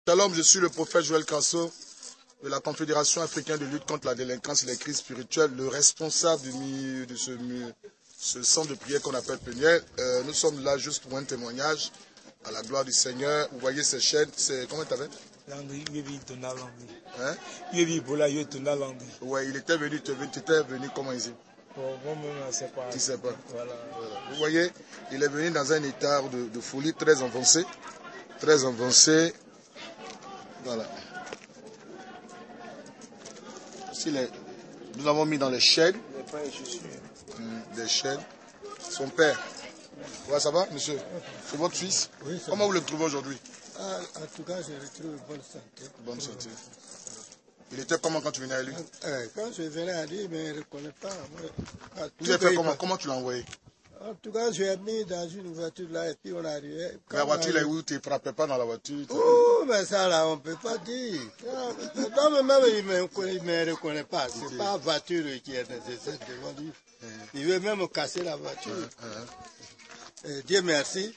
Shalom, je suis le prophète Joël Kasso de la Confédération africaine de lutte contre la délinquance et les crises spirituelles, le responsable de ce centre de prière qu'on appelle Peniel. Nous sommes là juste pour un témoignage à la gloire du Seigneur. Vous voyez ces chaînes, comment tu t'appelles? Hein? Ouais, il était venu, tu étais venu comment ici? Moi-même, je ne sais pas. Tu ne sais pas. Voilà. Vous voyez, il est venu dans un état de folie très avancé. Très avancé. Voilà. Nous avons mis dans les chaînes. Des chaînes. Son père. Ouais, ça va, monsieur? C'est votre fils? Oui, comment vous le trouvez aujourd'hui? En tout cas, je le trouve bonne santé. Bonne santé. Il était comment quand tu venais à lui? Quand je venais à lui, mais il ne reconnaît pas. Vous avez fait comment? Comment tu l'as envoyé? En tout cas, je l'ai mis dans une voiture là et puis on arrivait. La voiture là où tu ne frappais pas dans la voiture? Oh, mais ça là, on ne peut pas dire. Non, mais même il ne me reconnaît pas. Ce n'est pas la voiture qui est nécessaire devant lui. Il veut même casser la voiture. Dieu merci.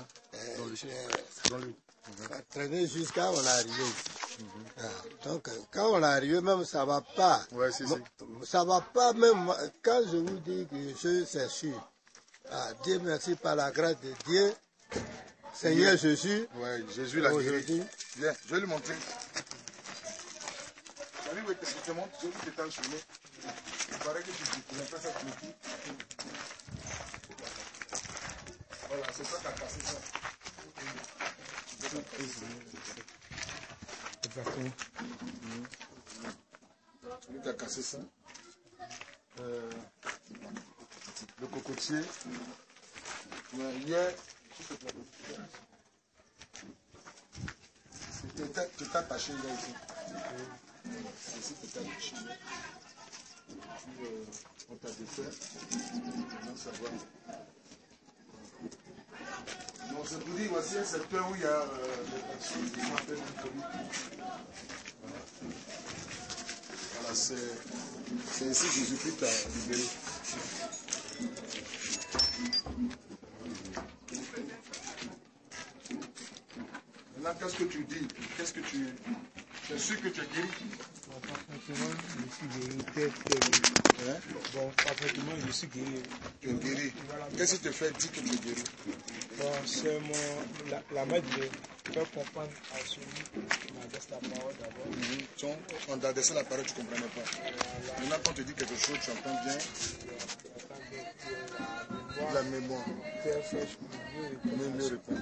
Traîner jusqu'à on est arrivé ici. Donc, quand on est arrivé, même ça ne va pas. Ouais, ça ne va pas, même quand je vous dis que c'est sûr. Dieu merci par la grâce de Dieu. Seigneur Jésus. Ouais, Jésus l'a guéri. Viens, je vais lui montrer. Salut, je te montre, je vais t'étendre sur nous. Il paraît que tu n'as pas ça pour le. Voilà, c'est ça qui a cassé ça. Exactement. Lui qui a cassé ça. Le cocotier. Mais hier, tu t'es attaché là ici. Ici, tu t'es attaché là. Puis, on t'a défait. Maintenant, ça va. Donc, c'est pour dire, voici un secteur où il y a des personnes qui sont appelées une Covid. Voilà, c'est ici que Jésus-Christ t'a libéré. Maintenant, qu'est-ce que tu dis? Qu'est-ce que tu... C'est sûr que tu es guéri? Parfaitement, je suis guéri. Bon, parfaitement, je suis guéri. Tu es guéri. Qu'est-ce qui te fait dire que tu es guéri? Bon, c'est la maître de faire comprendre à celui qui m'adresse la parole d'abord. Quand tu adressais la parole, tu ne comprenais pas. Maintenant, quand tu dis quelque chose, tu entends bien. La mémoire. Mieux répondre.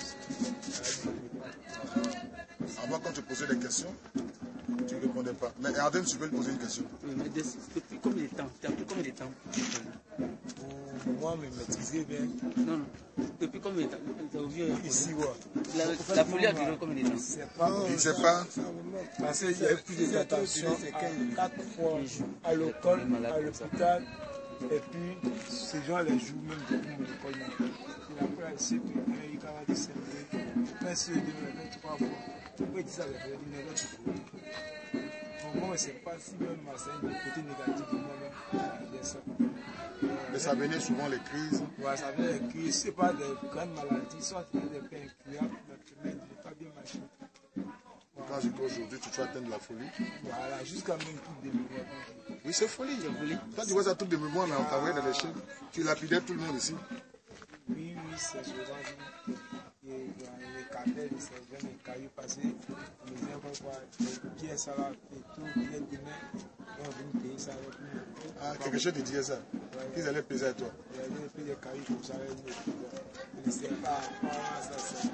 Avant, quand tu posais des questions, tu ne répondais pas. Mais Arden, tu peux lui poser une question. Mais depuis combien de temps? Tu as pris combien de temps? Pour moi, me maîtriser bien. Non. Depuis combien de temps? Ici, la folie a duré combien de temps? Il ne sait pas. Parce qu'il y a eu plus d'attention 4 fois à l'école, à l'hôpital. Et puis, ces gens les jouent même depuis mon école. Il a pris à essayer de faire il a dit c'est vrai. Merci de me mettre 3 fois. Pourquoi il dit ça? Il n'est pas du tout. Pour moi, ce n'est pas si même c'est un côté négatif de moi-même. Mais ça venait souvent les crises. Oui, ça venait les crises. Ce n'est pas des grandes maladies, soit des pains incurables, mais il n'est pas bien marché. Quand je dis aujourd'hui, tu vas atteindre la folie. Voilà, jusqu'à même tout de mémoire. Oui, c'est folie. Quand tu vois ça tout de mémoire, mais on t'envoie dans les chaînes, tu lapidais tout le monde ici. Oui, c'est souvent dit. Les cartels, c'est bien les cailloux passés. Les gens vont voir les pièces, ça va, et tout, bien demain. Et on vient payer ça avec nous. Ah, quelque chose te disait ça. Qu'ils allaient payer à toi. Ils allaient payer des cailloux comme ça avec nous. Ils ne savaient pas, ça, c'est.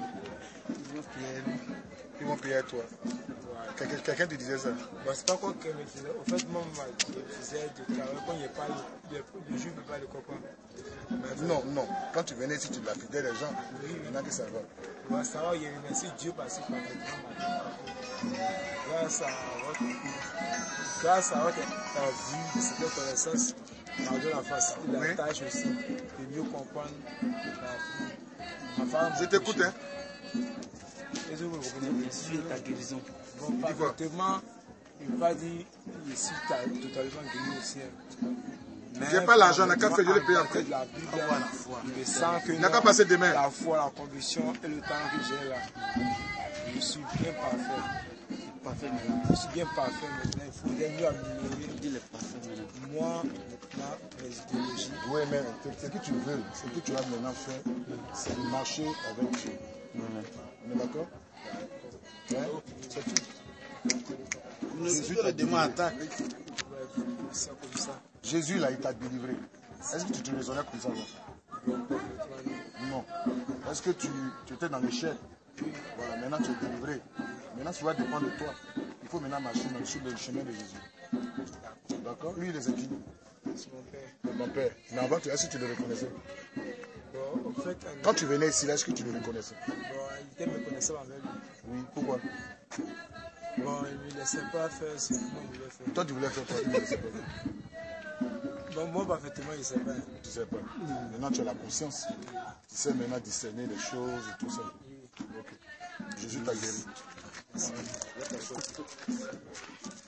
Ils vont payer à toi. Quelqu'un te disait ça? Bon, c'est pas quoi qu'elle me disait. En fait, moi, je faisais du travail. Quand il n'y a pas le juif, ne peut pas le comprendre. Non. Quand tu venais ici, tu lapidais les gens. Maintenant que ça va. Ouais, ça va, il remercie Dieu parce que grâce à votre vue de cette connaissance, malgré la facilité de la tâche aussi, de mieux comprendre la vie. Je t'écoute, hein? Et je vous reconnais sur ta guérison. Bon, parfaitement, il ne va dire, je suis totalement guéri aussi. J'ai pas l'argent, n'a qu'à faire, je le paye après. Il me sent que n'a qu'à passer demain. La foi, la conviction et le temps que j'ai là. je suis bien parfait. Parfait maintenant. Je suis bien parfait maintenant. Il faudrait mieux améliorer. Dis le parfait maintenant. Moi, maintenant, mes idéologies. Oui, mais ce que tu veux, ce que tu as maintenant fait, c'est de marcher avec Dieu. On est d'accord? Hein? C'est tout. Jésus t'a délivré. Ça comme ça. Jésus, là, il t'a délivré. Est-ce que tu te raisonnais comme ça? Non. Est-ce que tu étais dans l'échec? Voilà, maintenant tu es délivré. Maintenant, ça va dépendre de toi. Il faut maintenant marcher sur le chemin de Jésus. D'accord? Lui, il est qui? C'est mon père. Mon père. Mais avant, est-ce que tu le reconnaissait? Bon, en fait, Quand tu venais ici, là, est-ce que tu le reconnaissais? bon, il était méconnaissable avec lui. Oui, pourquoi? Bon, il ne me laissait pas faire ce que moi je voulais faire. Toi, tu voulais faire quoi? Il ne laissait pas faire. Bon, moi, parfaitement, il ne sait pas. Tu sais pas. Maintenant, tu as la conscience. Tu sais maintenant discerner les choses et tout ça. Ok. Jésus t'a guéri.